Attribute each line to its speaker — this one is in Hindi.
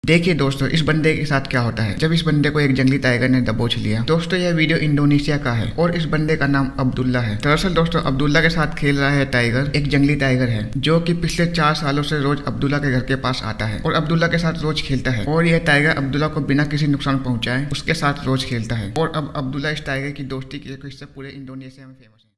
Speaker 1: देखिए दोस्तों, इस बंदे के साथ क्या होता है जब इस बंदे को एक जंगली टाइगर ने दबोच लिया। दोस्तों यह वीडियो इंडोनेशिया का है और इस बंदे का नाम अब्दुल्ला है। दरअसल दोस्तों अब्दुल्ला के साथ खेल रहा है टाइगर, एक जंगली टाइगर है जो कि पिछले 4 सालों से रोज अब्दुल्ला के घर के पास आता है और अब्दुल्ला के साथ रोज खेलता है। और यह टाइगर अब्दुल्ला को बिना किसी नुकसान पहुंचाए उसके साथ रोज खेलता है। और अब अब्दुल्ला इस टाइगर की दोस्ती की वजह से पूरे इंडोनेशिया में फेमस है।